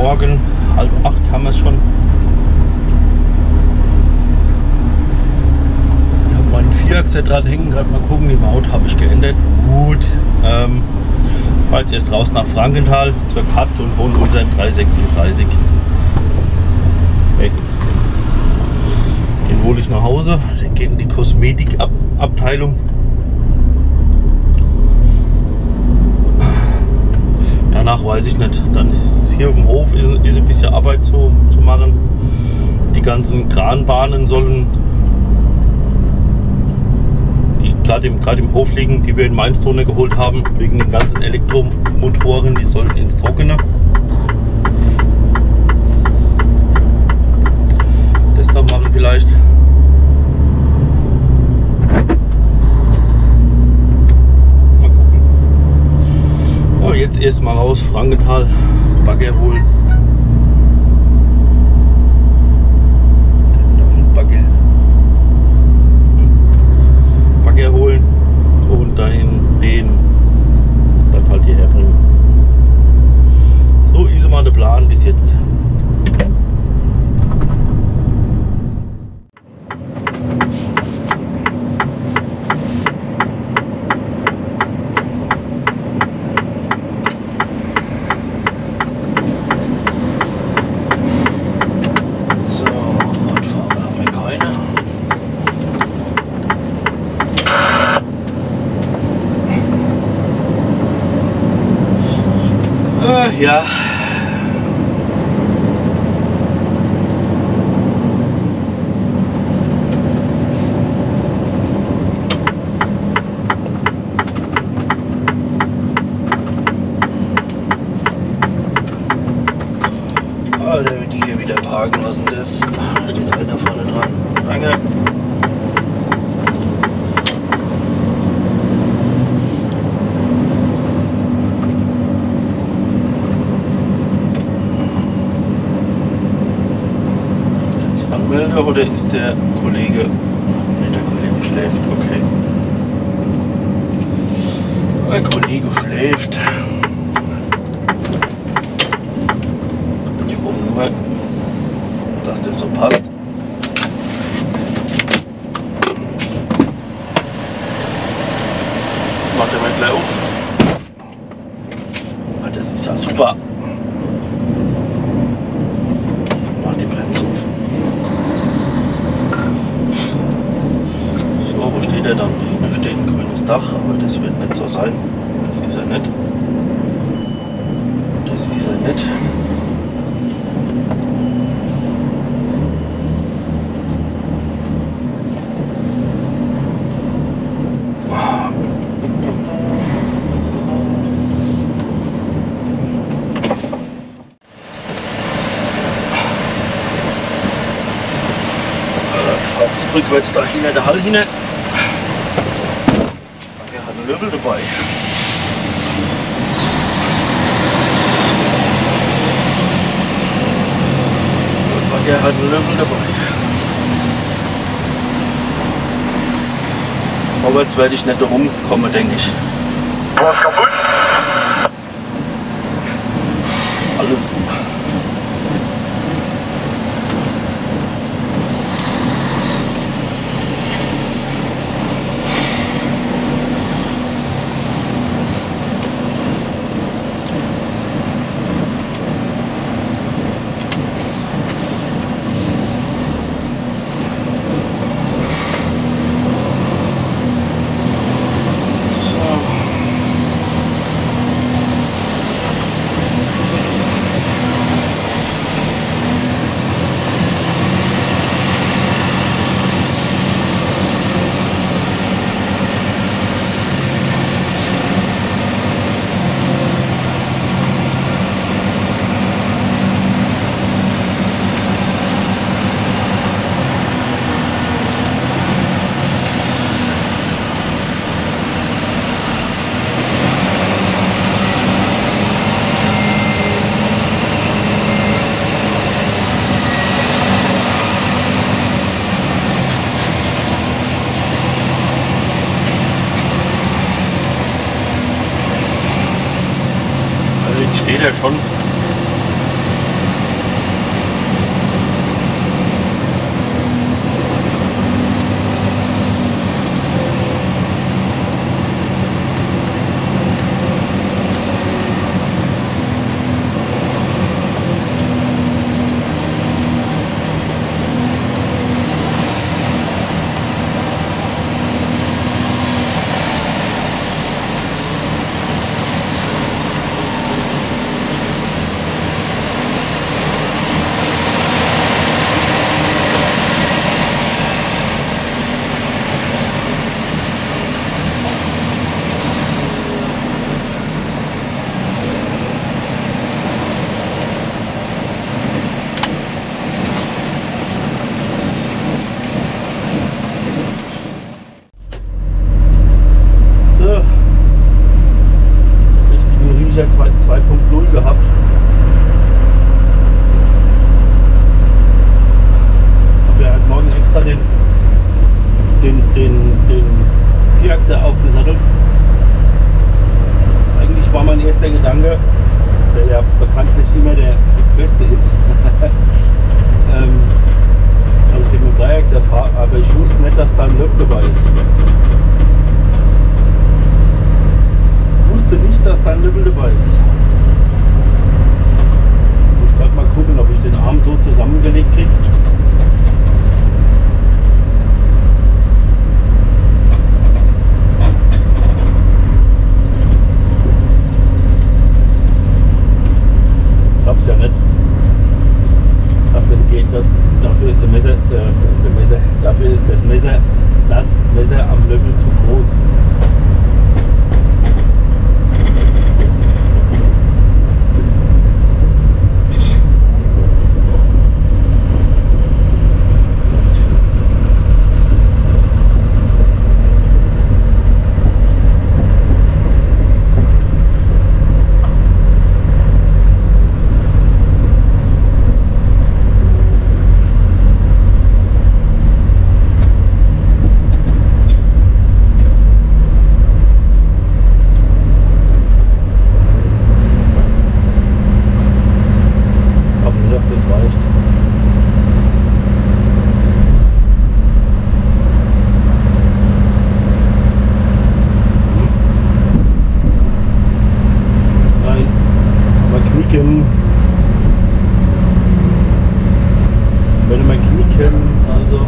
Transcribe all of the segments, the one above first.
Morgen, 7:30 haben wir es schon. Ich habe meinen Vierachser dran hängen, gerade mal gucken, die Maut habe ich geändert. Gut. Fahr jetzt erst raus nach Frankenthal zur Cut und hole unseren 336. Hey. Den hole ich nach Hause, der geht in die Kosmetikabteilung. Danach weiß ich nicht. Dann ist hier auf dem Hof ist ein bisschen Arbeit zu machen. Die ganzen Kranbahnen sollen, die gerade im Hof liegen, die wir in Mainz drunter geholt haben, wegen den ganzen Elektromotoren, die sollen ins Trockene. Das noch machen vielleicht. Jetzt erstmal raus, Frankenthal, Bagger holen. Bagger holen und den dann halt hierher bringen. So ist mal der Plan bis jetzt. Ja. Ah, der wird die hier wieder parken. Was ist denn das? Steht einer vorne dran. Danke. Oder ist der Kollege? Ne, der Kollege schläft, okay. Der Kollege schläft. Ich hoffe nur, dass der so passt. Macht er mal gleich auf. Das ist ja super. Macht die Bremse auf. Wo steht er dann? Hier steht ein grünes Dach, aber das wird nicht so sein. Das ist er nicht. Das ist er nicht. Ich fahre jetzt rückwärts da hinter der Hall hin. Er hat einen Löffel dabei. Er hat einen Löffel dabei. Aber jetzt werde ich nicht rumkommen, denke ich. Was kaputt? Alles. steht er schon. sicher 2.0 gehabt. Habe ja heute Morgen extra den Vierachser aufgesattelt. Eigentlich war mein erster Gedanke, der ja bekanntlich immer der beste ist, dass ich mit dem Dreiachser fahre, aber ich wusste nicht, dass da ein Löffel dabei ist. Ich wusste nicht, dass da ein Löffel dabei ist. Ich muss gerade mal gucken, ob ich den Arm so zusammengelegt kriege. Ich glaub's ja nicht, dass das geht. Dafür ist dafür ist das Messer am Löffel zu groß. Wenn wir knicken, also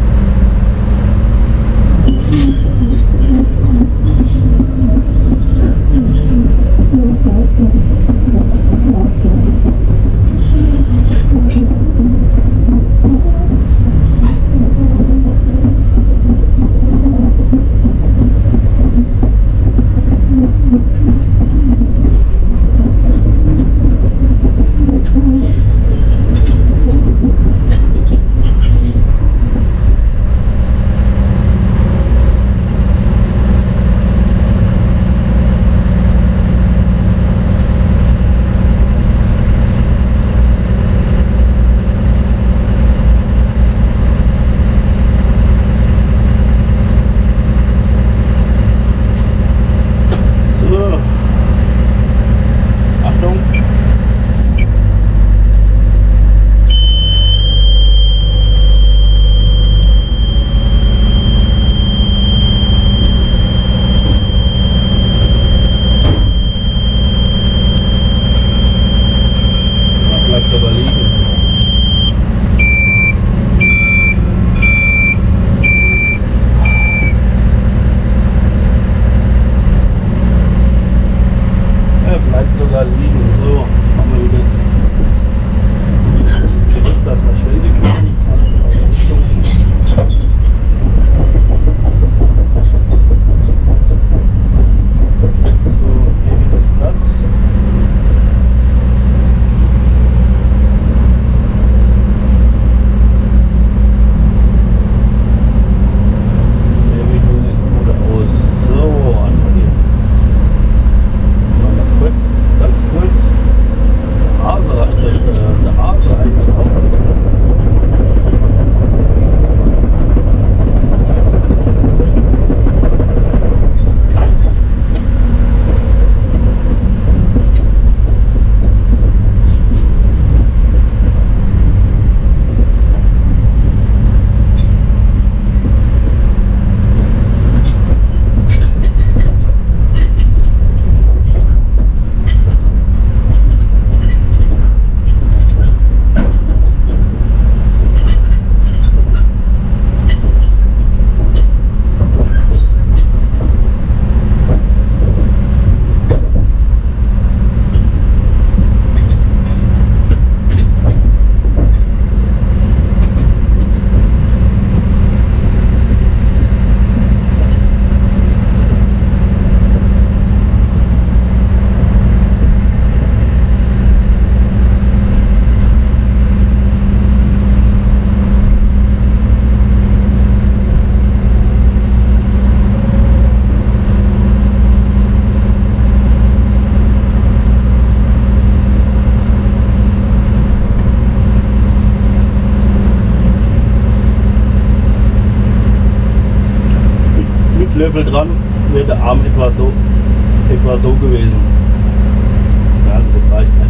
Stiefel dran, wäre der Arm etwa so gewesen. Ja, das reicht nicht.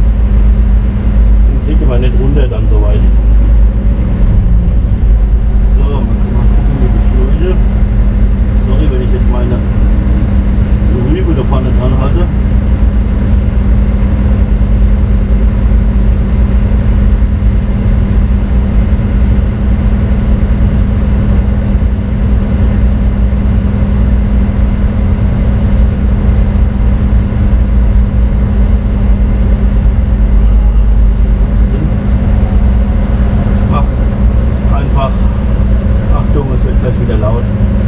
Den kriege man nicht runter dann so weit. So, mal gucken, wie die Schläuche. Sorry, wenn ich jetzt meine Rübe da vorne dran halte. Achtung, es wird gleich wieder laut.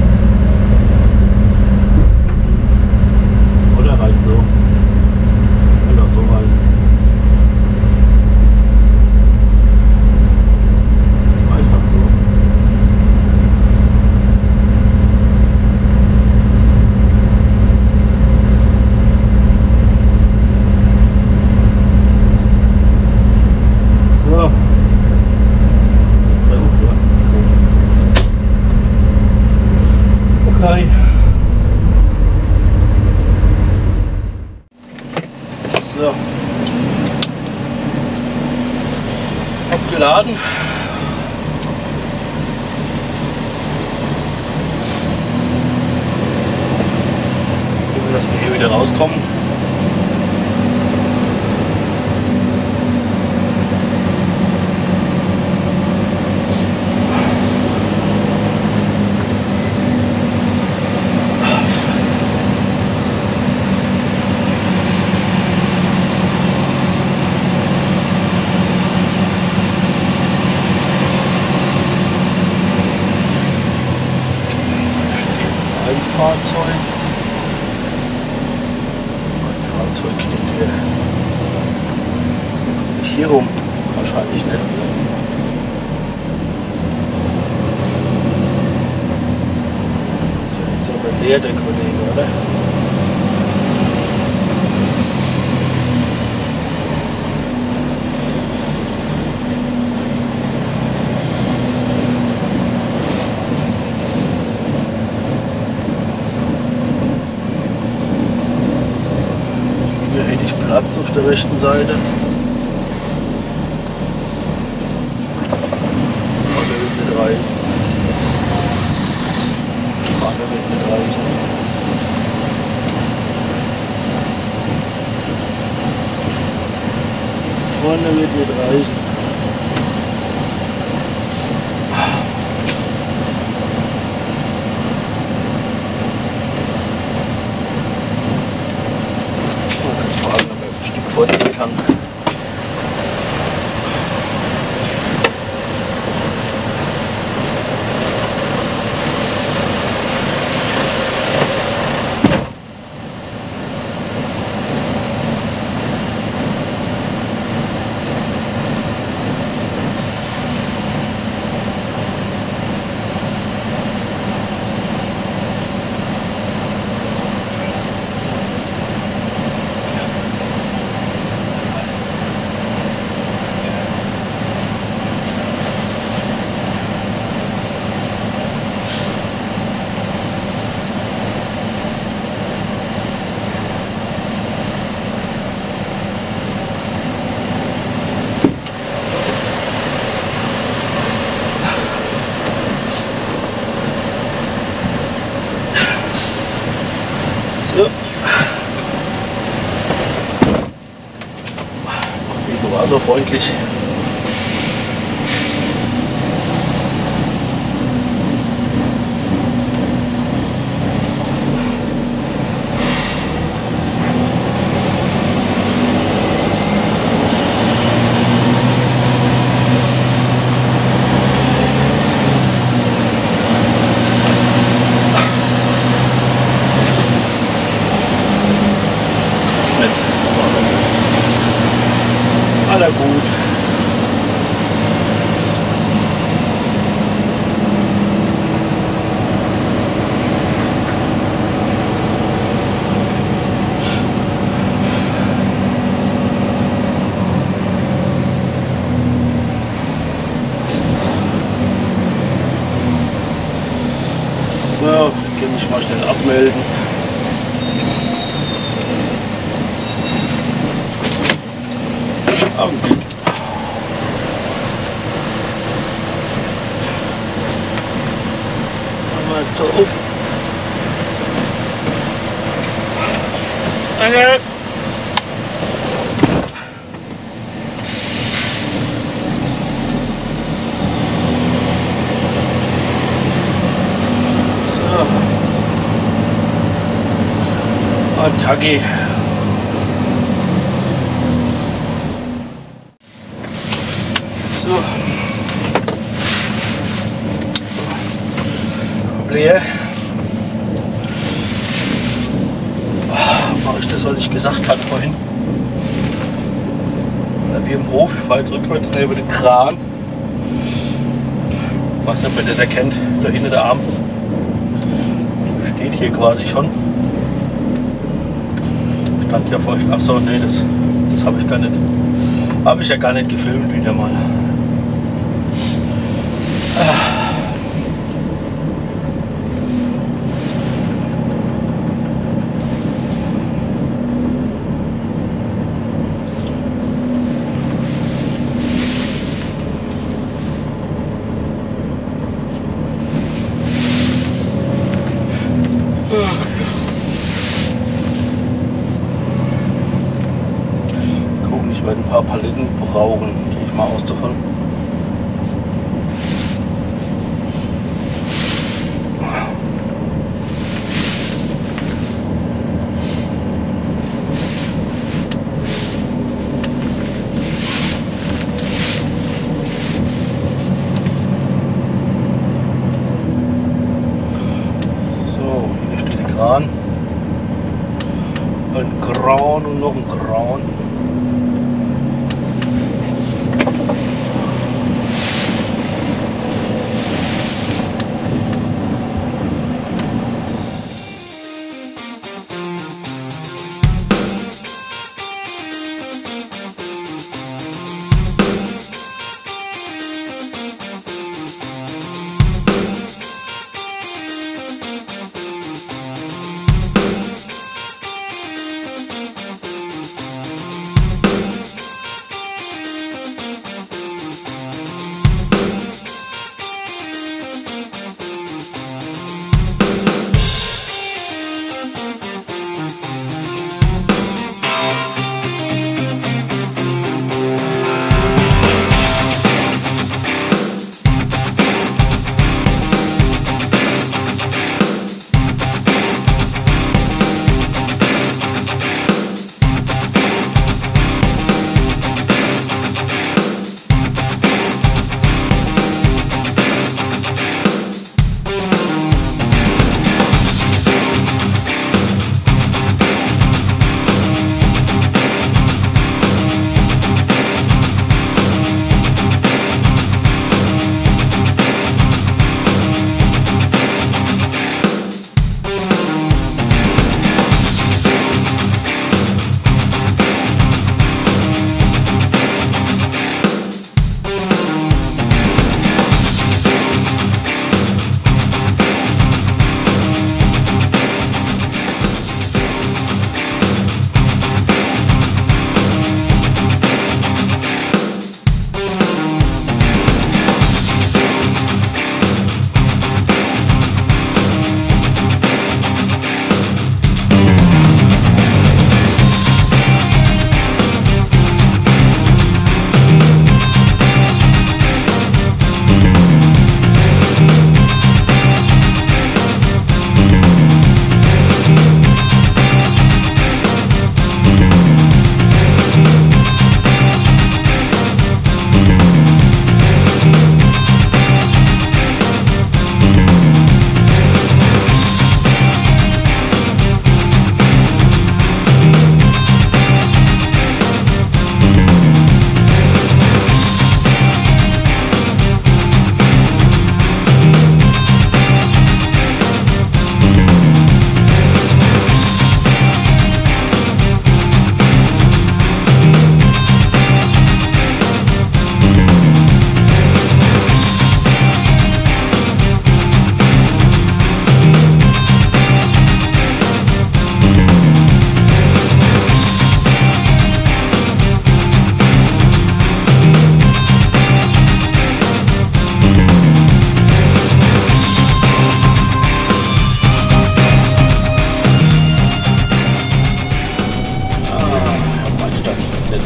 Oder reicht so? Kann auch so reichen. Reicht auch so. So. Okay. So. Abgeladen. Gucken, dass wir hier wieder rauskommen. Fahrzeug steht hier. Nicht hier rum, wahrscheinlich nicht. Der ist aber leer, der Kollege, oder? Platz auf der rechten Seite. Vorne wird nicht reichen. Vorne wird nicht reichen. Vorne wird nicht reichen. Vorziehen kann. So. Du war so freundlich. Aller gut. So, gehe ich mal abmelden. Augenblick. Mal drauf. Danke. So. Und Tagi. So. Blähe. Mache ich das, was ich gesagt hatte vorhin. Wie im Hof, ich fahre jetzt rückwärts neben den Kran. Ich weiß nicht, ob ihr das erkennt, da hinten der Arm steht hier quasi schon. Stand ja vorhin, ach so, nee, das habe ich gar nicht, habe ich ja gar nicht gefilmt wieder mal. Gucken, ich werde ein paar Paletten brauchen, gehe ich mal aus davon. Ein Kran und noch ein Kran.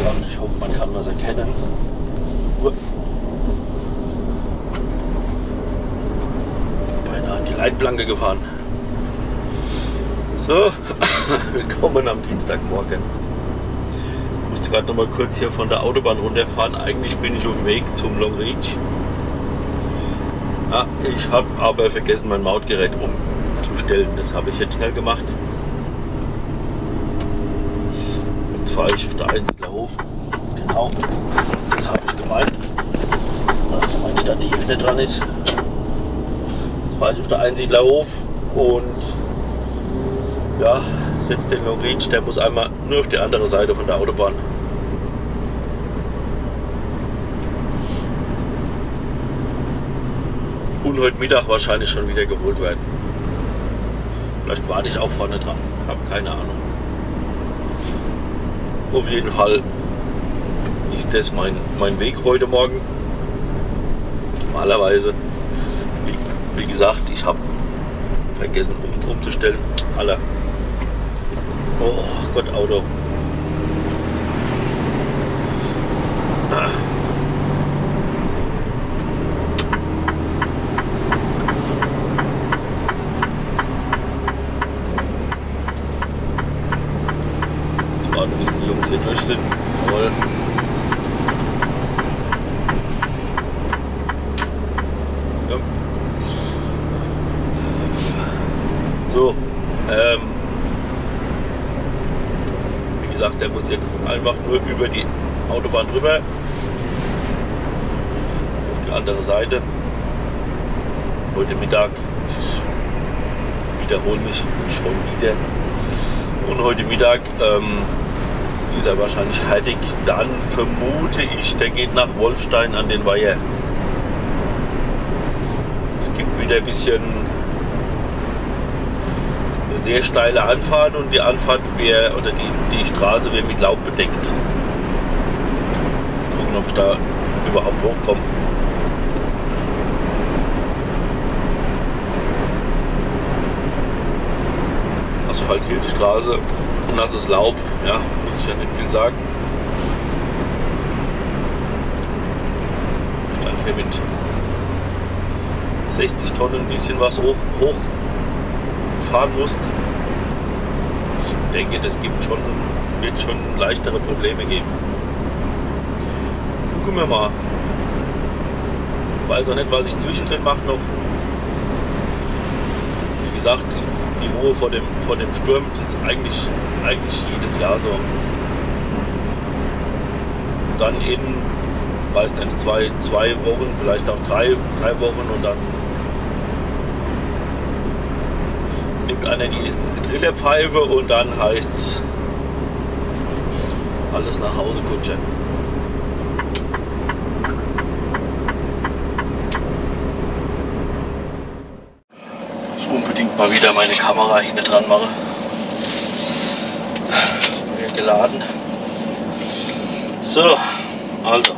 dran. Ich hoffe, man kann was erkennen. Beinahe an die Leitplanke gefahren. So, willkommen am Dienstagmorgen. Ich musste gerade noch mal kurz hier von der Autobahn runterfahren. Eigentlich bin ich auf dem Weg zum Long Reach. Ja, ich habe aber vergessen, mein Mautgerät umzustellen. Das habe ich jetzt schnell gemacht. Jetzt fahre ich auf der Einsiedlerhof. Genau, das habe ich gemeint. Dass mein Stativ nicht dran ist. Jetzt fahre ich auf der Einsiedlerhof und ja, setzt den Long Reach. Der muss einmal nur auf die andere Seite von der Autobahn. Und heute Mittag wahrscheinlich schon wieder geholt werden. Vielleicht warte ich auch vorne dran. Ich habe keine Ahnung. Auf jeden Fall ist das mein Weg heute Morgen. Normalerweise, wie gesagt, ich habe vergessen umzustellen. Alter. Oh Gott, Auto. Bis die Jungs hier durch sind. Jawohl. Ja. So, wie gesagt, der muss jetzt einfach nur über die Autobahn drüber auf die andere Seite. Heute Mittag, ich wiederhole mich schon wieder. Und heute Mittag ist er wahrscheinlich fertig. Dann vermute ich, der geht nach Wolfstein an den Weiher. Es gibt wieder ein bisschen eine sehr steile Anfahrt und die Anfahrt wäre, oder die Straße wäre mit Laub bedeckt. Gucken, ob ich da überhaupt hochkomme. Asphaltierte Straße, nasses Laub, ja, muss ich ja nicht viel sagen. Ich kann hier mit 60 Tonnen ein bisschen was hochfahren muss. Ich denke, das wird schon leichtere Probleme geben. Gucken wir mal. Ich weiß auch nicht, was ich zwischendrin mache noch. Wie gesagt, ist die Ruhe vor dem Sturm, das ist eigentlich jedes Jahr so. Dann in, weiß nicht, zwei Wochen, vielleicht auch drei Wochen und dann nimmt einer die Trillerpfeife und dann heißt's alles nach Hause kutschen. Unbedingt mal wieder meine Kamera hinten dran mache. Wird geladen. So, also.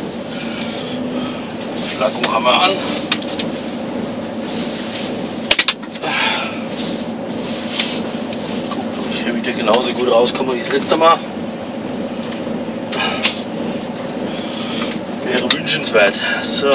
Flaggung haben wir an. Gucken, ob ich hier wieder genauso gut rauskomme wie das letzte Mal. Wäre wünschenswert. So.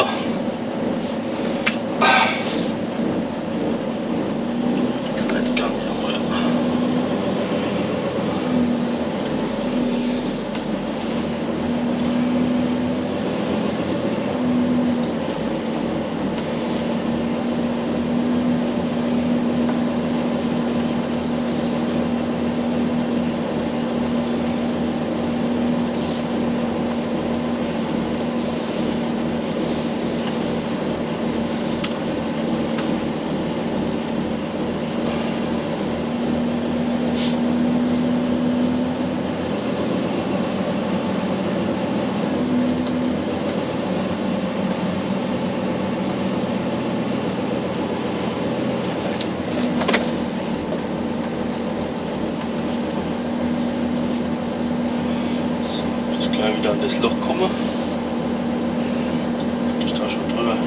Wieder an das Loch komme. Ich da schon drüber.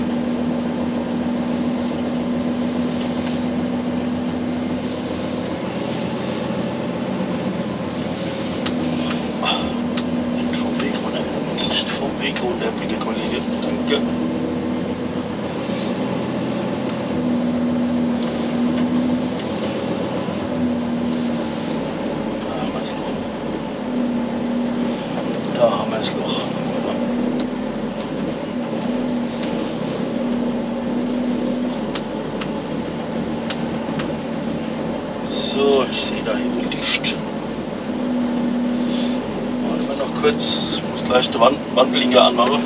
Ton, der blicke Kollege. Danke. Da haben wir das Loch. So, ich sehe da hinten Licht. Warten wir noch kurz. Ich muss gleich den Wandblinker anmachen.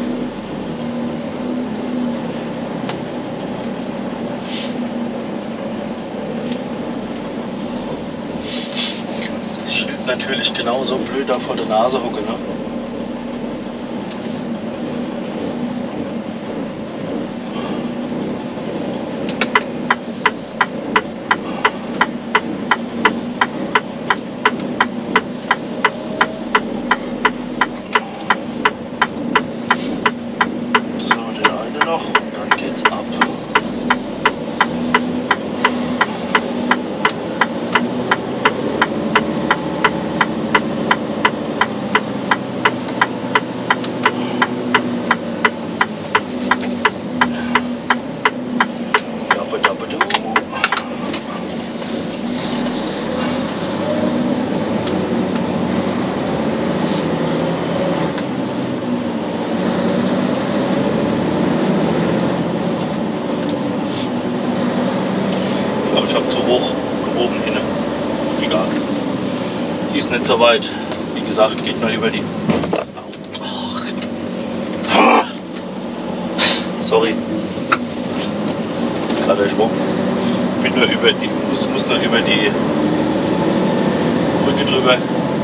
Das Schild natürlich genauso blöd da vor der Nase hocke, ne? Ich habe zu hoch gehoben hin. Egal. Ist nicht so weit. Wie gesagt, geht nur über die. Sorry. Gerade erschrocken. Bin nur über die. Muss nur über die Brücke drüber.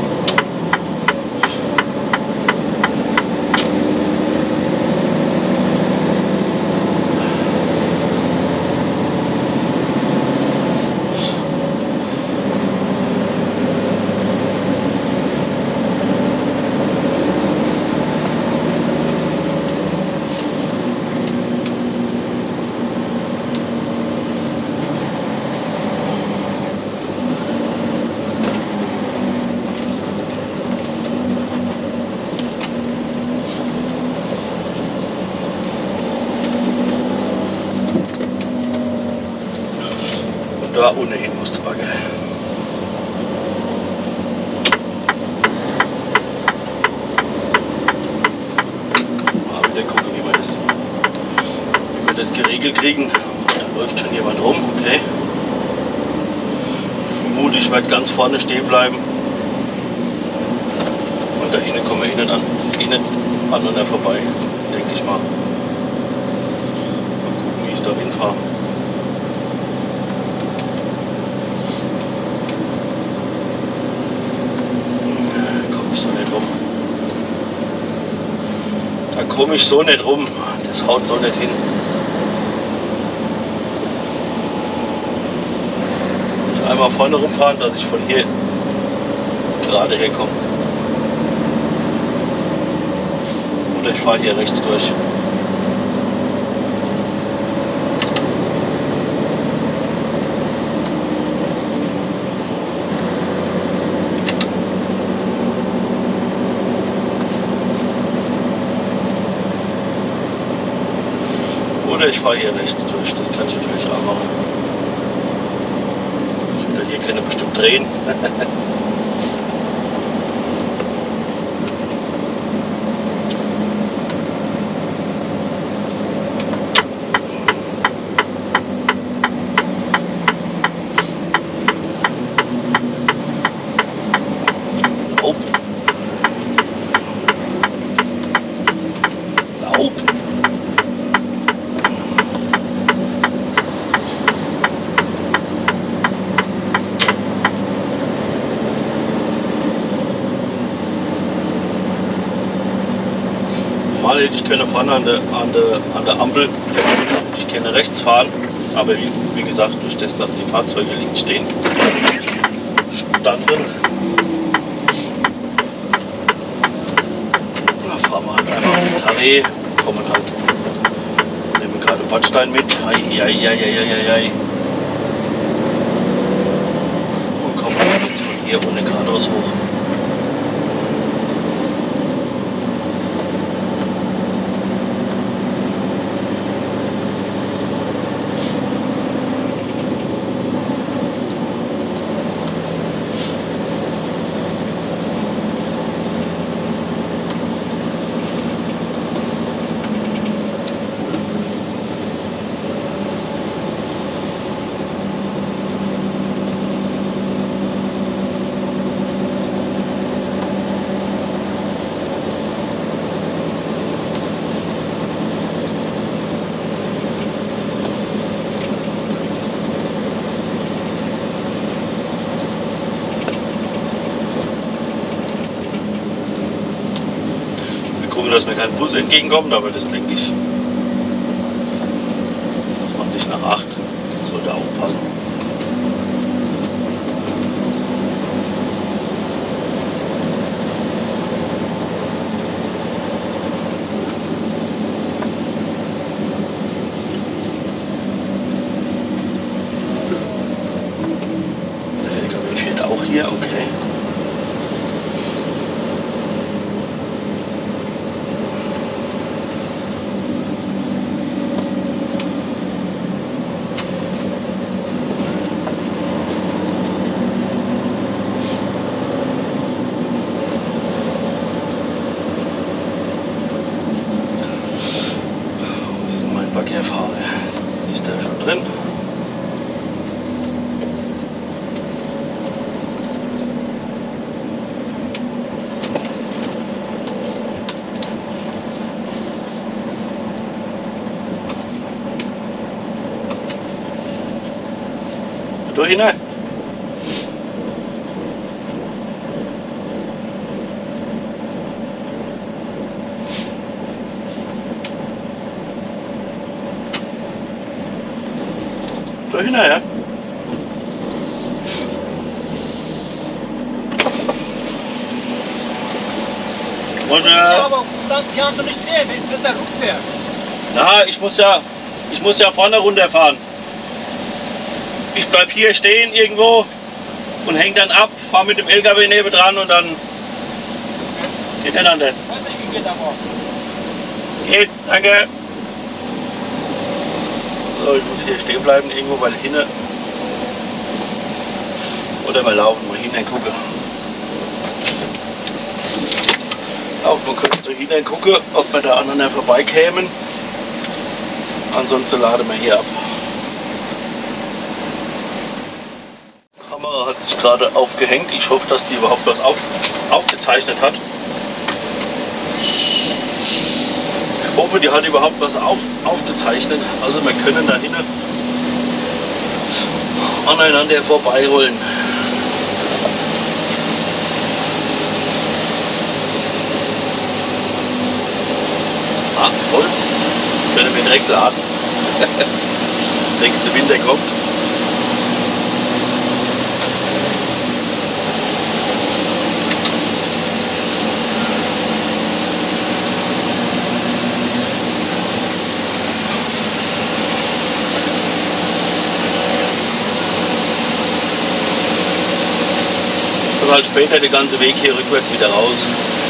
Da ohnehin musste Bagger. Mal wieder gucken, wie wir das geregelt kriegen. Da läuft schon jemand rum, okay. Vermute, ich werde ganz vorne stehen bleiben. Und da hinten kommen wir aneinander vorbei, denke ich mal. Mal gucken, wie ich da hinfahre. Da komme ich so nicht rum, das haut so nicht hin. Ich muss einmal vorne rumfahren, dass ich von hier gerade herkomme. Oder ich fahre hier rechts durch. Oder ich fahre hier rechts durch, das kann ich natürlich auch machen. Ich will hier keine bestimmt drehen. Laub. Laub. Normal hätte ich können vorne an der Ampel, ich kenne rechts fahren, aber wie gesagt, durch das, dass die Fahrzeuge links stehen, standen, fahren wir halt einmal aufs Karree, kommen halt, nehmen gerade Bordstein mit, ei. Und kommen jetzt von hier ohne geradeaus hoch. gucken, dass mir kein Bus entgegenkommt, aber das denke ich 20 nach 8. Das sollte auch passen. Der LKW fährt auch hier, okay. Ist der schon drin? Da hinein. Da hinein, ja? Ja, aber dann kannst du nicht mehr, das ist ja rückwärts. Na, ich muss ja vorne runterfahren. Ich bleib hier stehen irgendwo und häng dann ab, fahr mit dem LKW neben dran und dann geht nicht anders. Ich weiß nicht, wie geht aber. Geht, danke. So, ich muss hier stehen bleiben irgendwo, weil hinten oder mal laufen, mal hinten gucken. Laufen, man könnte hinten gucken, ob wir da aneinander vorbeikämen. Ansonsten laden wir hier ab. Die Kamera hat sich gerade aufgehängt. Ich hoffe, dass die überhaupt was aufgezeichnet hat. Ich hoffe, die hat überhaupt was aufgezeichnet. Also wir können da hinten aneinander vorbeirollen. Ah, Holz. Können wir direkt laden. Nächste Winter kommt. Und halt später den ganzen Weg hier rückwärts wieder raus.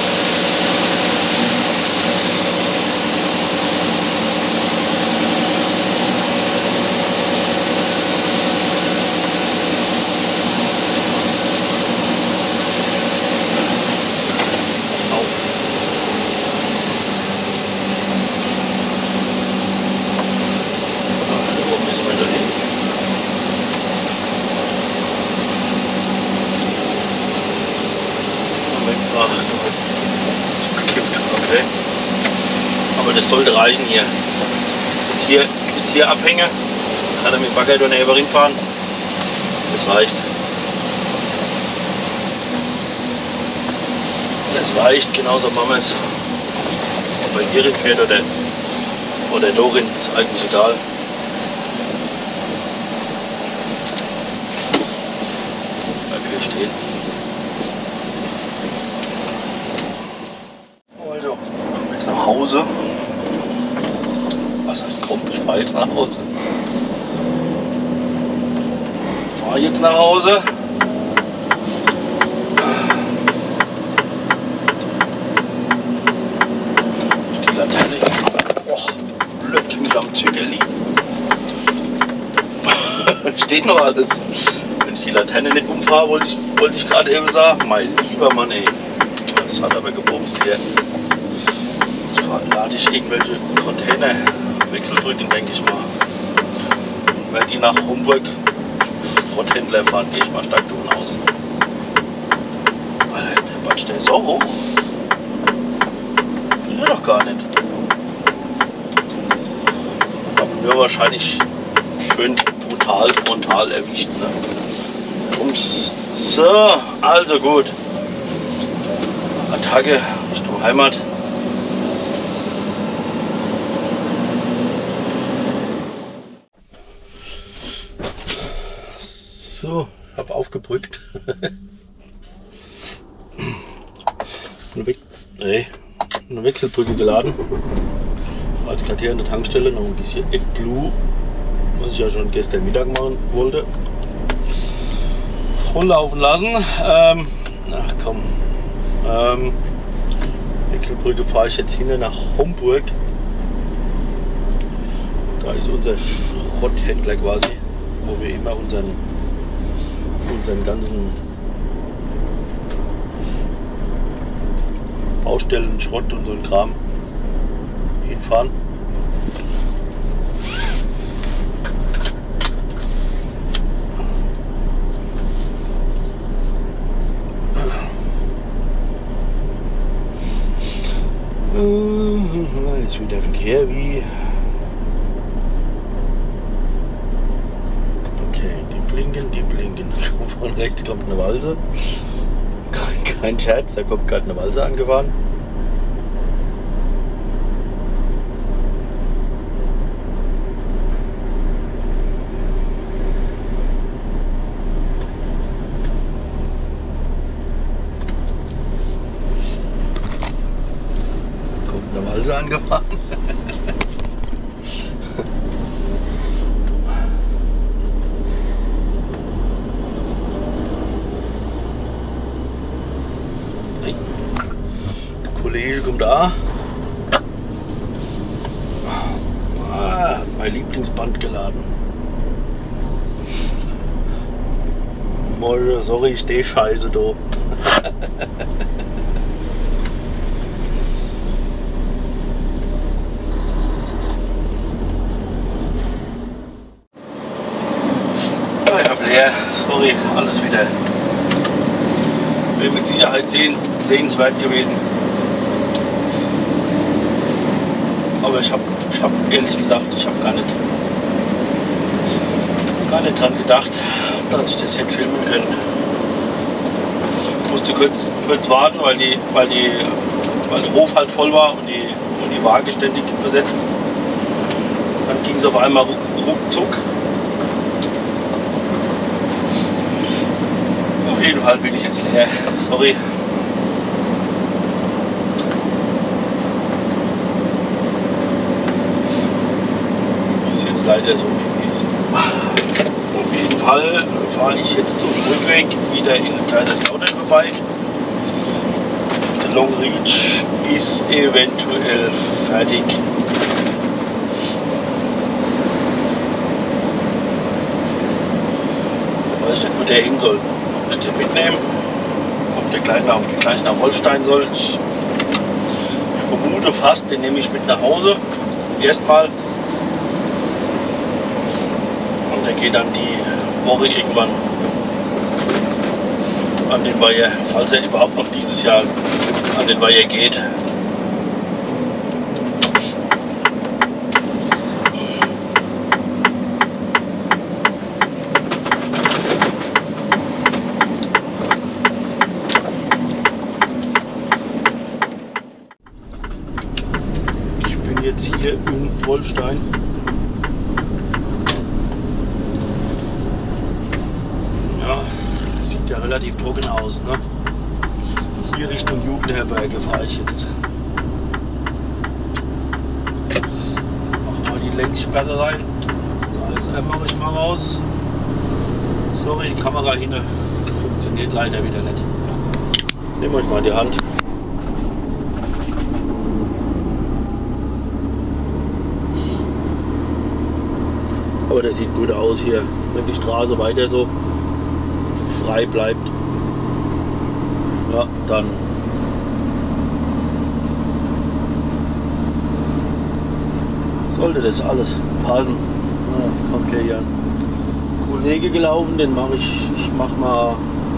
Okay. Aber das sollte reichen hier. Jetzt hier abhängen, kann er mit dem Bagger daneben hinfahren. Das reicht. Das reicht, genauso machen wir es. Ob er hierin fährt oder darin, ist eigentlich egal. Bleib hier stehen. Also, ich komme jetzt nach Hause. Was heißt komm? Ich fahre jetzt nach Hause. Ich fahre jetzt nach Hause. Die Laterne. Och, blöd mich am Zückerli. Steht noch alles. Wenn ich die Laterne nicht umfahre, wollte ich gerade eben sagen, mein lieber Mann, ey. Das hat aber gebumst hier. Jetzt lade ich irgendwelche Container, Wechseldrücken, denke ich mal. Und wenn die nach Homburg zum Schrotthändler fahren, gehe ich mal stark davon aus. Alter, der Batsch, der ist so hoch. Will er doch gar nicht. Aber nur wahrscheinlich schön brutal frontal erwischt. Ne? So, also gut. Attacke Richtung Heimat. So, habe aufgebrückt. Eine Wechselbrücke geladen. War jetzt gerade hier an der Tankstelle noch ein bisschen AdBlue, was ich ja schon gestern Mittag machen wollte. Voll laufen lassen. Ach komm. Wechselbrücke fahre ich jetzt hinter nach Homburg. Da ist unser Schrotthändler quasi, wo wir immer unseren ganzen Baustellen, Schrott und so ein Kram hinfahren. Ist wieder Verkehr wie. Okay, die blinken. Von rechts kommt eine Walze. Kein Scherz, da kommt gerade eine Walze angefahren. Kommt eine Walze angefahren. Kollege kommt da. Hat mein Lieblingsband geladen. Moje, sorry, ich stehe scheiße da. Ich hab leer, sorry, alles wieder. Wäre mit Sicherheit sehenswert gewesen. Aber ich hab ehrlich gesagt, ich habe gar nicht dran gedacht, dass ich das hätte filmen können. Ich musste kurz warten, weil der Hof halt voll war und die Waage ständig besetzt. Dann ging es auf einmal ruckzuck. Auf jeden Fall bin ich jetzt leer. Sorry. Leider so wie es ist. Auf jeden Fall fahre ich jetzt zum Rückweg wieder in Kaiserslautern vorbei. Der Long Reach ist eventuell fertig. Weiß ich nicht, wo der hin soll. Ob ich den mitnehmen? Ob der gleich nach Wolfstein soll? Ich vermute fast, den nehme ich mit nach Hause. Erstmal. Der geht dann die Woche irgendwann an den Weiher, falls er überhaupt noch dieses Jahr an den Weiher geht. Ich bin jetzt hier in Wolfstein. Sieht ja relativ trocken aus, ne? Hier Richtung Jugendherberge fahre ich jetzt. Mach mal die Längssperre rein. So, jetzt mache ich mal raus. Sorry, die Kamera hinne funktioniert leider wieder nicht. Nehmt euch mal in die Hand. Aber das sieht gut aus hier, wenn die Straße weiter so frei bleibt. Ja, dann sollte das alles passen. Ja, jetzt kommt hier ein Kollege gelaufen, den mache ich mache mal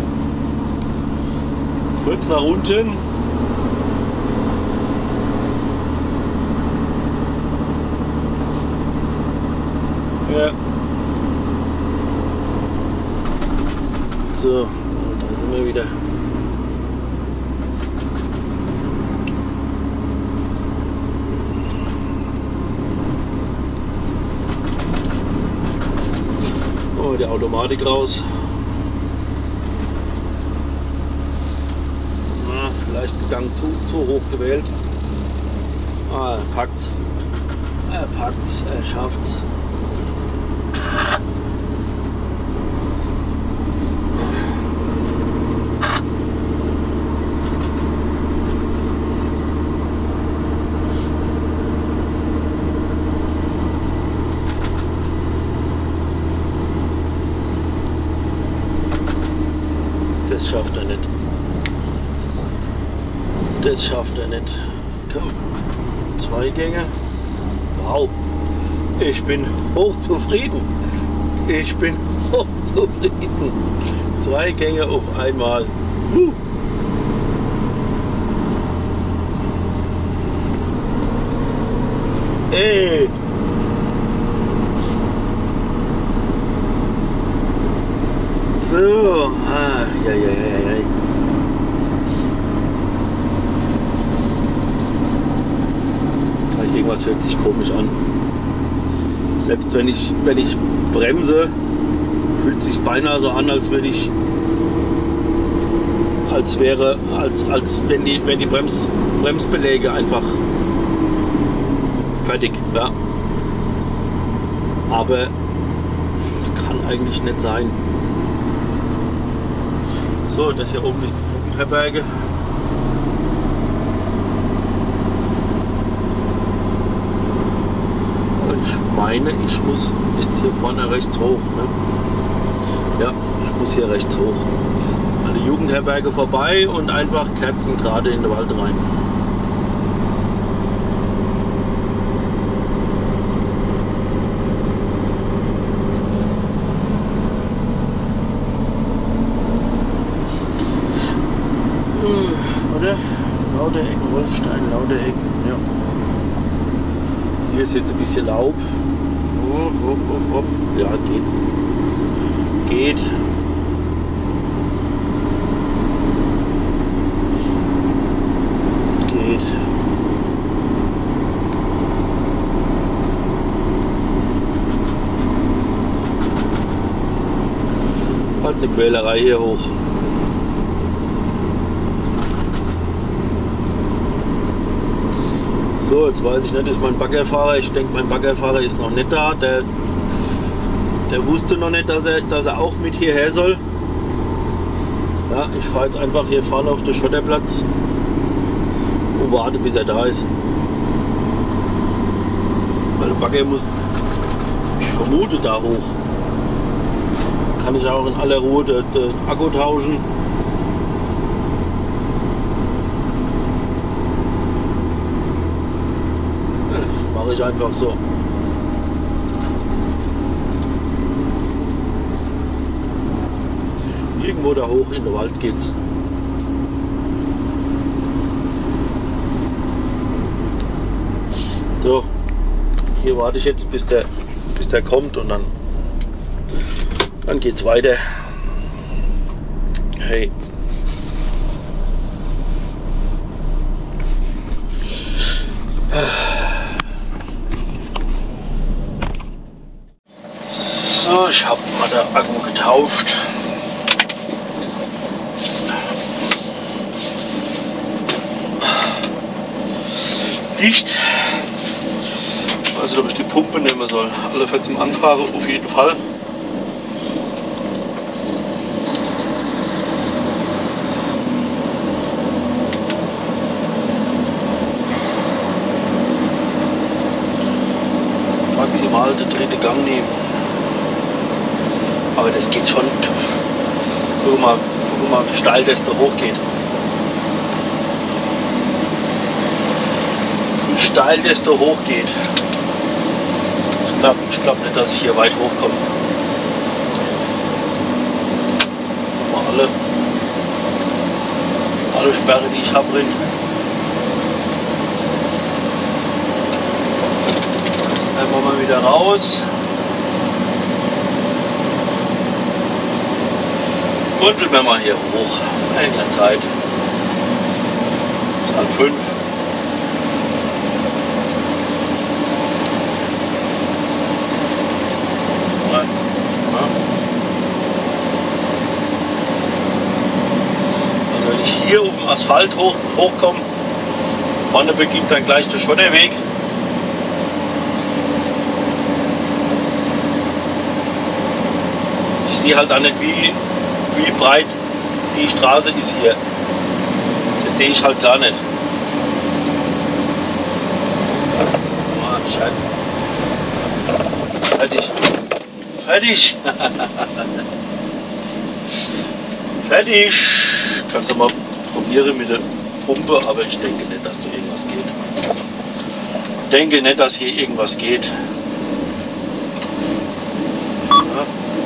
kurz nach unten. Ja. So, da sind wir wieder. Oh, die Automatik raus. vielleicht einen Gang zu hoch gewählt. Ah, er packt's. Er packt's, er schafft's. Das schafft er nicht. Das schafft er nicht. Komm. 2 Gänge. Wow. Ich bin hochzufrieden. Ich bin hochzufrieden. 2 Gänge auf einmal. Ey. So. Ah, ja. Irgendwas hört sich komisch an. Selbst wenn ich bremse, fühlt sich beinahe so an, als wenn die Bremsbeläge einfach fertig, ja. Aber kann eigentlich nicht sein. So, das hier oben ist die Jugendherberge. Ich meine, ich muss jetzt hier vorne rechts hoch. Ne? Ja, ich muss hier rechts hoch. An die Jugendherberge vorbei und einfach Kerzen gerade in den Wald rein. Oder? Lauderecken, Wolfstein, Lauderecken, ja. Hier ist jetzt ein bisschen Laub. Ja, geht. Halt eine Quälerei hier hoch. So, jetzt weiß ich nicht, ist mein Baggerfahrer. Ich denke, mein Baggerfahrer ist noch nicht da. Der wusste noch nicht, dass er auch mit hierher soll. Ja, ich fahre jetzt einfach hier vorne auf den Schotterplatz und warte, bis er da ist. Weil der Bagger muss, ich vermute, da hoch. Kann ich auch in aller Ruhe den Akku tauschen. Mache ich einfach so. Irgendwo da hoch in den Wald geht's. So, hier warte ich jetzt, bis der kommt und dann geht's weiter. Hey. So, ich habe mal den Akku getauscht. Licht. Ich weiß nicht, ob ich die Pumpe nehmen soll. Alle zum Anfahren auf jeden Fall. Maximal den 3. Gang nehmen. Aber das geht schon. Guck mal, wie steil das da hochgeht. Wie steil das da hochgeht. Ich glaube nicht, dass ich hier weit hochkomme. Mal alle Sperre, die ich habe, drin. Jetzt einmal mal wieder raus. Rütteln wir mal hier hoch. In der Zeit. Es ist 4:30. Also wenn ich hier auf dem Asphalt hochkommen. Vorne beginnt dann gleich der Schotterweg. Ich sehe halt auch nicht, wie breit die Straße ist hier. Das sehe ich halt gar nicht. Fertig. Fertig. Fertig. Kannst du mal probieren mit der Pumpe, aber ich denke nicht, dass da irgendwas geht. Ich denke nicht, dass hier irgendwas geht. Ja.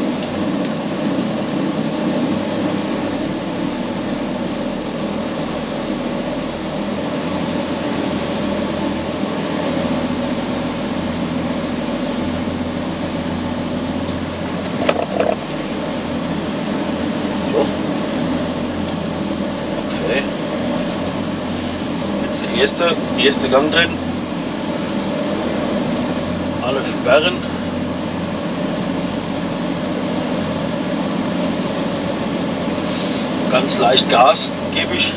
Erste Gang drin. Alle Sperren. Ganz leicht Gas gebe ich.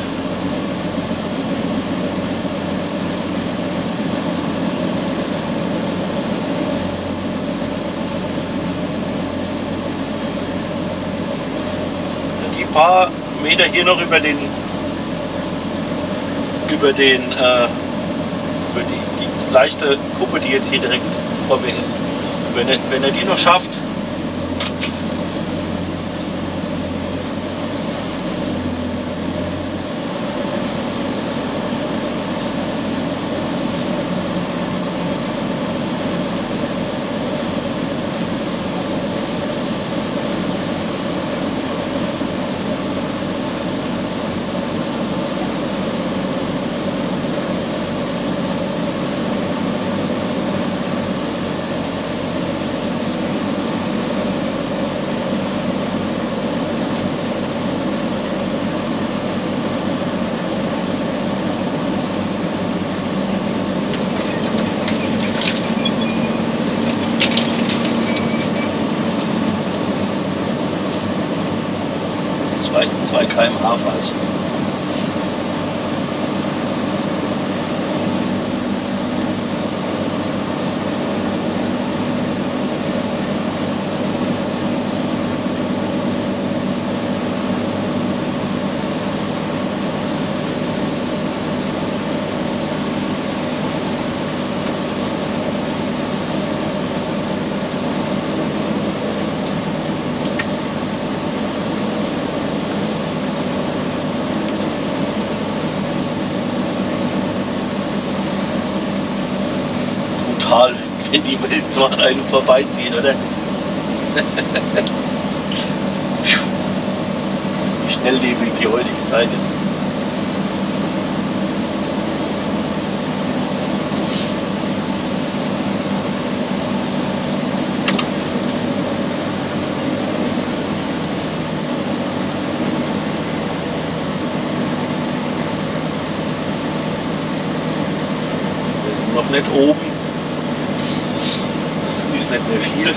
Die paar Meter hier noch über die leichte Kuppe, die jetzt hier direkt vor mir ist. Wenn er die noch schafft, zwei km/h fahre ich. Wenn die Welt so an einem vorbeiziehen, oder? Wie schnelllebig die heutige Zeit ist. Wir sind noch nicht oben. Nicht mehr viel.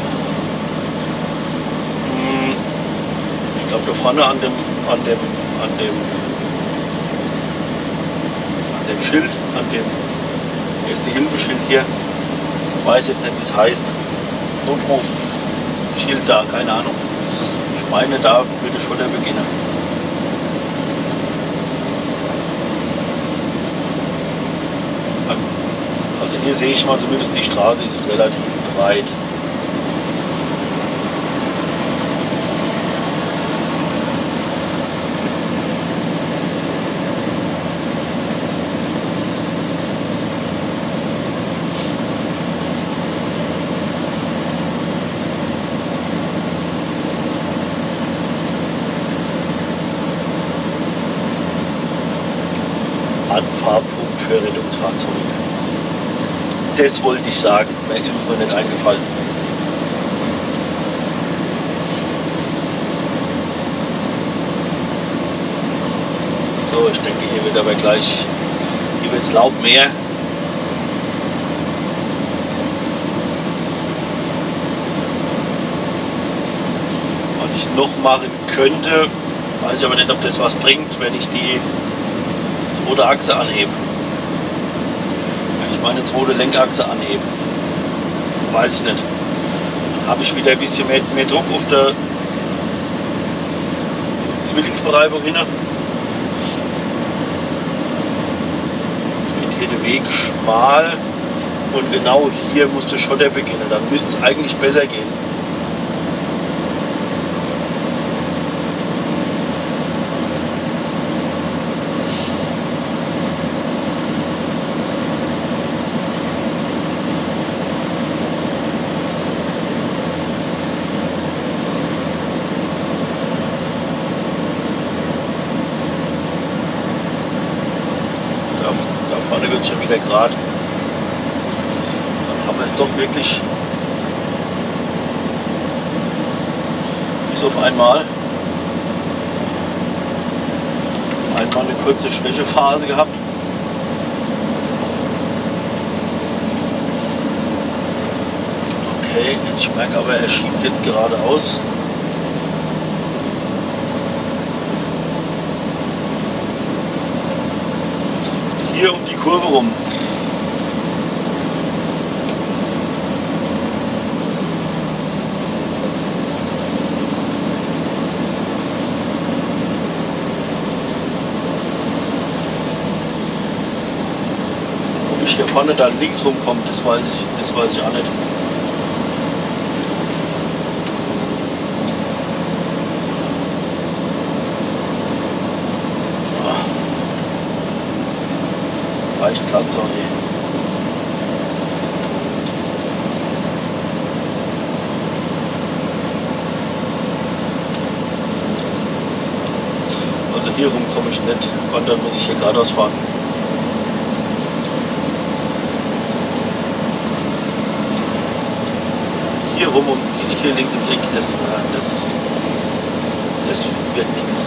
Ich glaube, da vorne an dem Schild, an dem Erste-Hilfe-Schild hier, ich weiß jetzt nicht, wie es heißt, Notrufschild da, keine Ahnung. Ich meine, da würde schon der beginnen. Also hier sehe ich mal zumindest, die Straße ist relativ breit. Anfahrpunkt für Rettungsfahrzeuge. Das wollte ich sagen, mir ist es noch nicht eingefallen. So, ich denke, hier wird aber gleich, hier wird es Laub mehr. Was ich noch machen könnte, Weiß ich aber nicht, ob das was bringt, wenn ich die zweite Achse anhebe. Wenn ich meine zweite Lenkachse anhebe. Weiß ich nicht. Dann habe ich wieder ein bisschen mehr Druck auf der Zwillingsbereifung hin. Jetzt wird hier der Weg schmal und genau hier muss der Schotter beginnen. Dann müsste es eigentlich besser gehen. Da vorne wird es schon wieder gerade. Dann haben wir es doch wirklich bis auf einmal eine kurze Schwächephase gehabt. Okay, ich merke aber, er schiebt jetzt geradeaus. Hier um die Kurve rum. Ob ich hier vorne dann links rumkomme, das weiß ich auch nicht. Reicht gerade so. Also hier rum komme ich nicht, wandern muss ich hier geradeaus fahren. Hier rum und hier links im Eck, das wird nichts.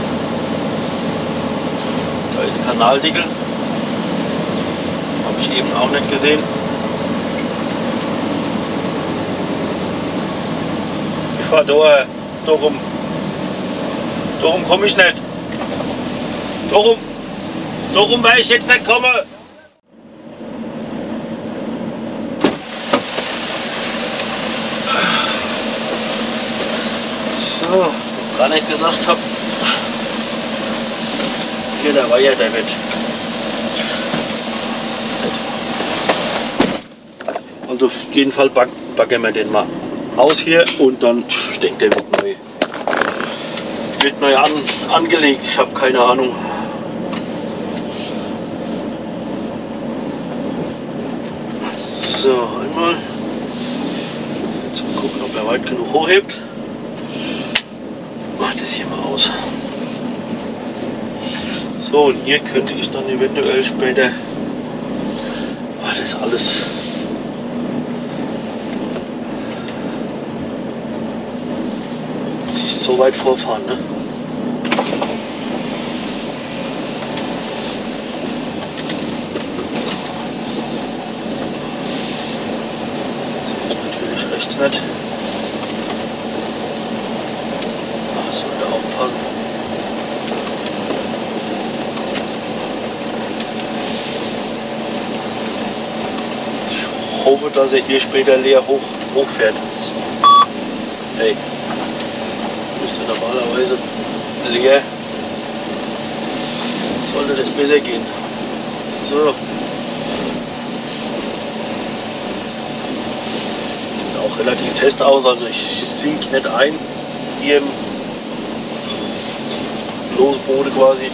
Da ist ein Kanaldeckel. Habe ich eben auch nicht gesehen. Ich fahre da rum. Da rum komme ich nicht. Da rum, weil ich jetzt nicht komme. So, gar nicht gesagt habe. Hier der Weiher, der wird. Also auf jeden Fall backen wir den mal aus hier und dann steckt der wird neu angelegt. Ich habe keine Ahnung. So, einmal. Jetzt mal gucken, ob er weit genug hochhebt. Mach das hier mal aus. So, und hier könnte ich dann eventuell später das alles nicht so weit vorfahren, ne? Sehe ich natürlich rechts nicht. Ach, sollte auch passen. Ich hoffe, dass er hier später leer hochfährt. Hey, müsste normalerweise leer. Sollte das besser gehen. So. Sieht auch relativ fest aus, also ich sink nicht ein hier im Losboden quasi.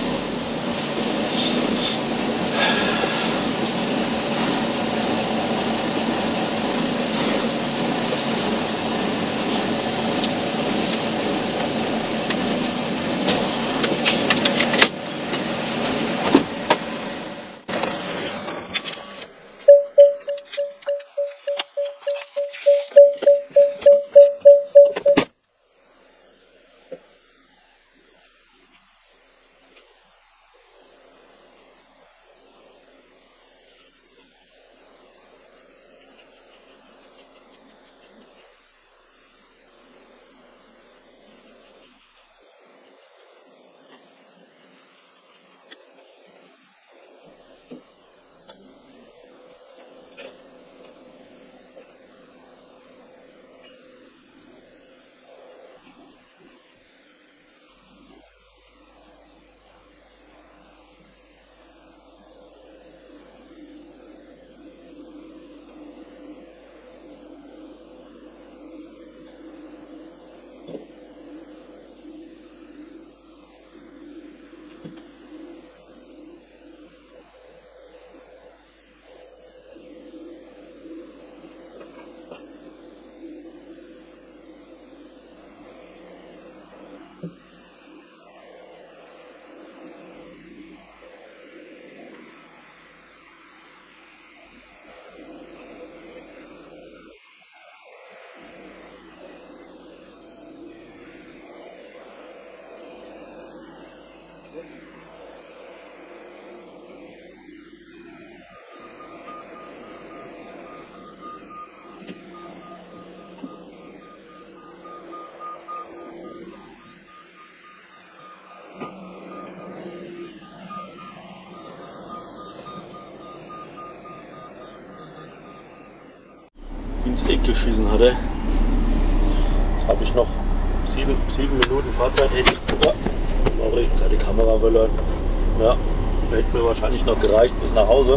ins Eck geschissen hatte. Jetzt habe ich noch 7 Minuten Fahrzeit. Hätte ich, sorry, gerade die Kamera verloren. Ja, hätte mir wahrscheinlich noch gereicht bis nach Hause.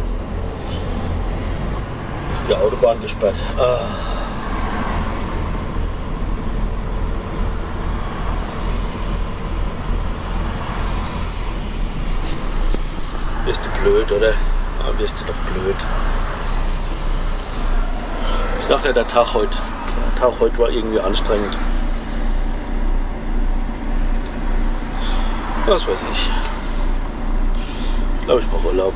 Jetzt ist die Autobahn gesperrt. Wirst du blöd, oder? Da wirst du doch blöd. Ich dachte ja, der Tag heute war irgendwie anstrengend. Was weiß ich. Ich glaube, ich brauche Urlaub.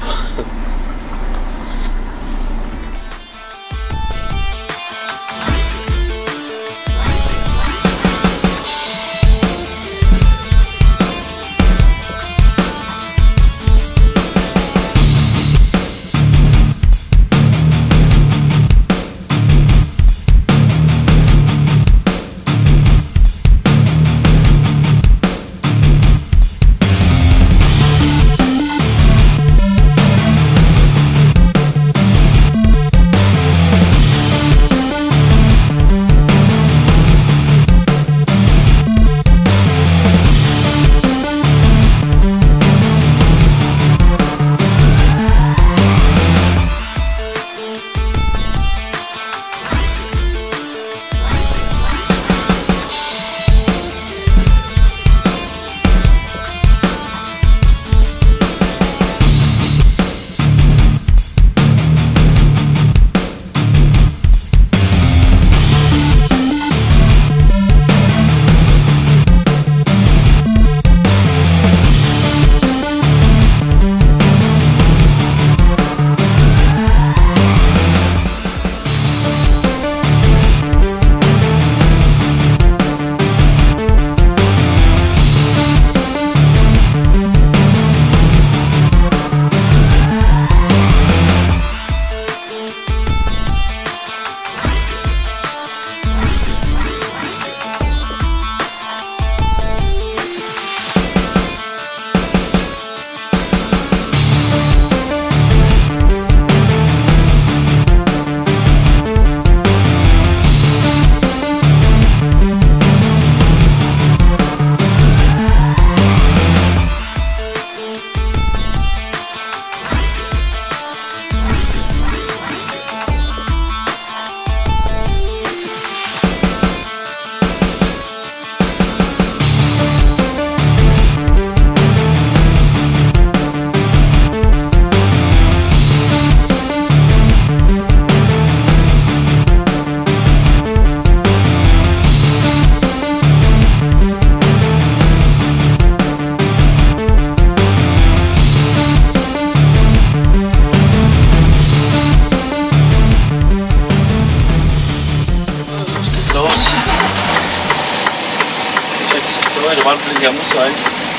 Der muss sein.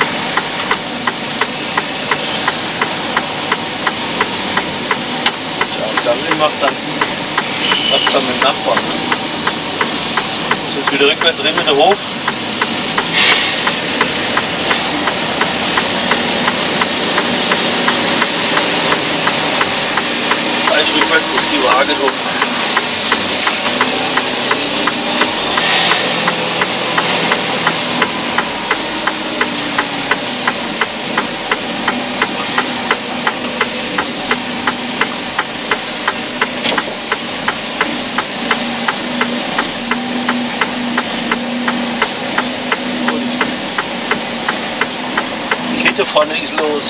Ja, und dann macht dann was dann mit dem Nachbarn. Jetzt wieder rückwärts rein mit der Hof. Falsch rückwärts auf die Waage drauf. Da vorne ist los.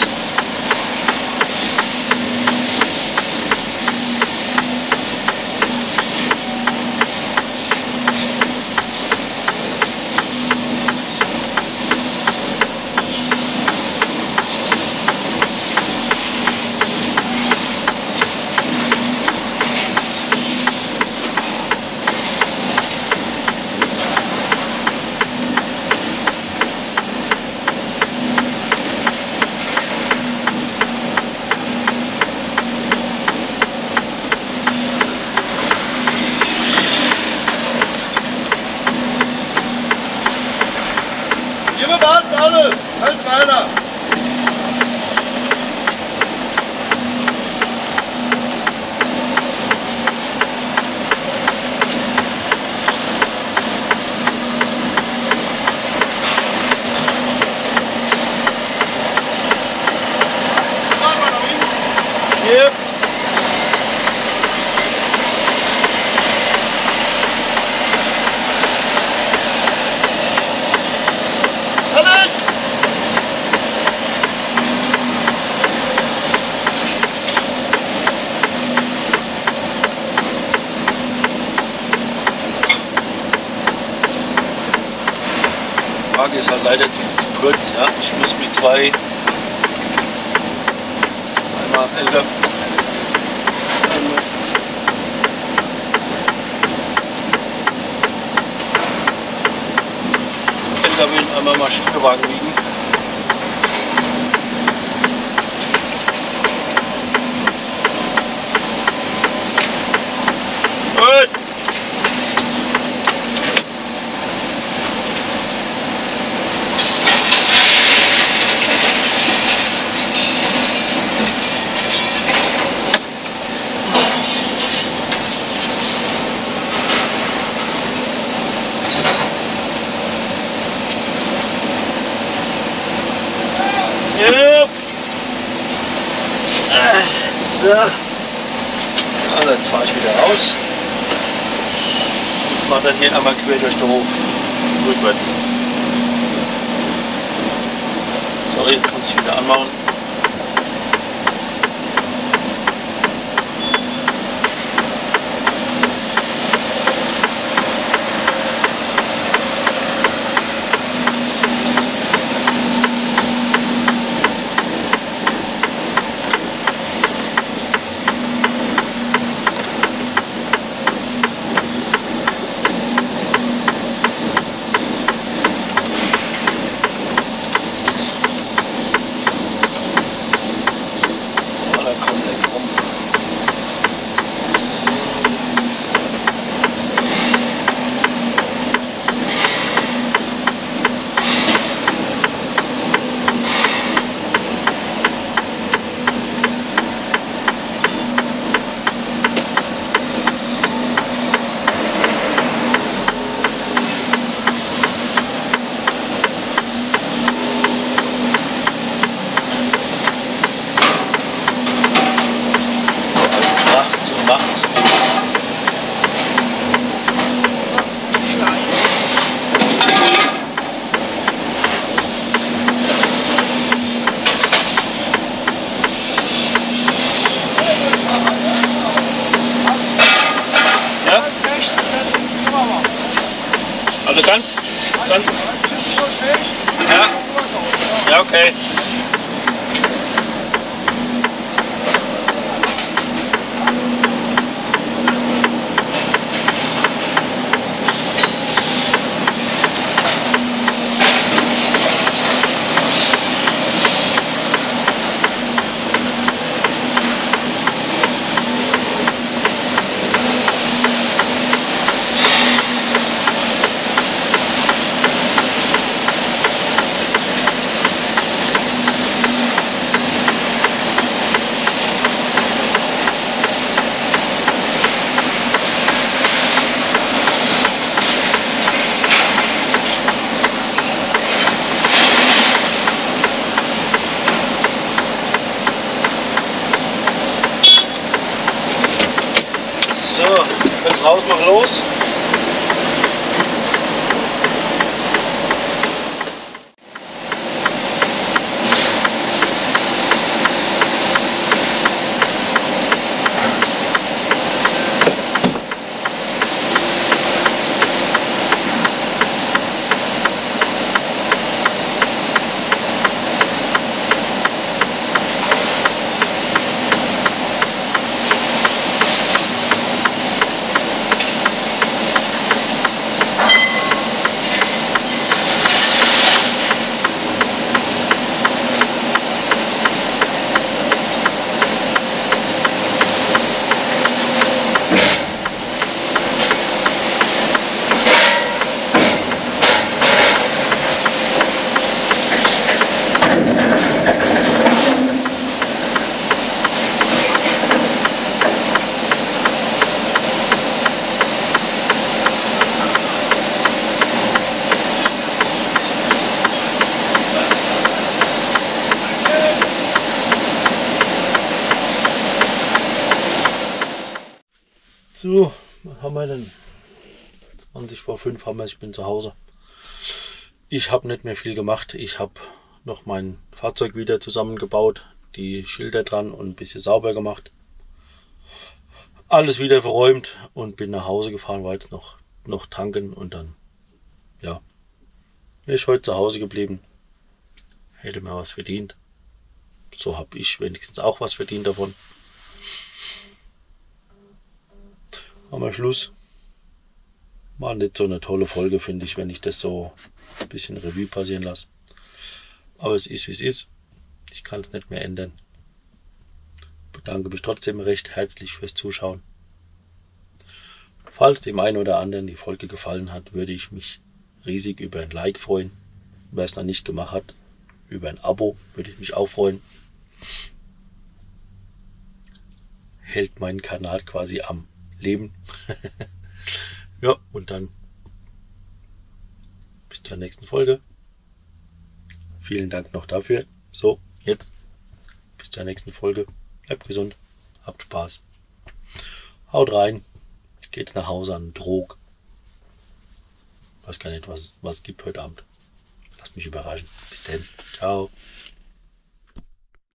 Passt alles, als weiter. Waage ist halt leider zu kurz. Ja? Ich muss mit zwei, einmal LKW und einmal Maschinenwagen wiegen. Gut. So. Also jetzt fahre ich wieder raus. Ich mache dann hier einmal quer durch den Hof. Rückwärts. Sorry, muss ich wieder anmachen. Also ganz. Ja. Ja, okay. So, jetzt raus, mach los. So, was haben wir denn? 20 vor 5 haben wir, ich bin zu Hause. Ich habe nicht mehr viel gemacht. Ich habe noch mein Fahrzeug wieder zusammengebaut, die Schilder dran und ein bisschen sauber gemacht. Alles wieder verräumt und bin nach Hause gefahren, war jetzt noch tanken und dann, ja, wäre ich heute zu Hause geblieben, hätte mir was verdient. So habe ich wenigstens auch was verdient davon. Aber Schluss. War nicht so eine tolle Folge, finde ich, wenn ich das so ein bisschen Revue passieren lasse. Aber es ist, wie es ist. Ich kann es nicht mehr ändern. Bedanke mich trotzdem recht herzlich fürs Zuschauen. Falls dem einen oder anderen die Folge gefallen hat, würde ich mich riesig über ein Like freuen. Wer es noch nicht gemacht hat, über ein Abo würde ich mich auch freuen. Hält meinen Kanal quasi am Leben. Ja, und dann bis zur nächsten Folge. Vielen Dank noch dafür. So, jetzt bis zur nächsten Folge. Bleibt gesund, habt Spaß. Haut rein. Geht's nach Hause an den Drog. Weiß gar nicht, was es gibt heute Abend. Lasst mich überraschen. Bis dann. Ciao.